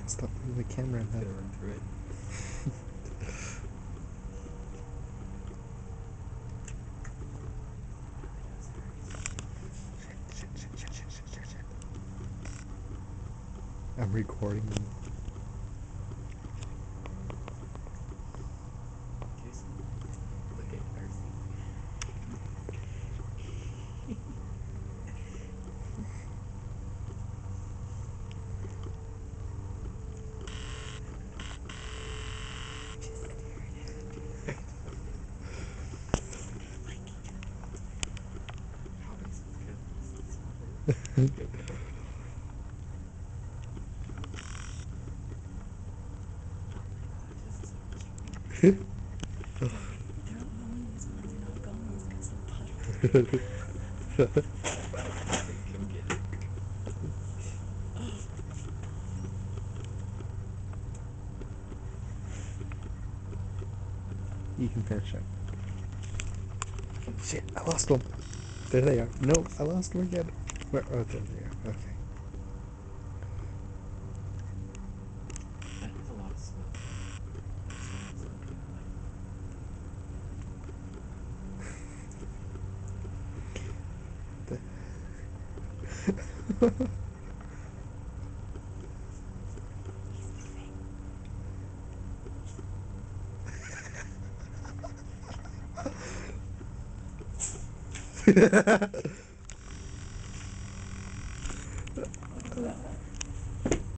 Stop moving the camera. It's gonna run through it. Shit. I'm recording them. Jason, look at Darcy. They're not going these ones, they're not going because of the puddle. Come get it. You can finish it. Shit, I lost them. There they are. No, I lost them again. Where? Oh, there they are. Okay. That has a lot of smoke. He's leaving.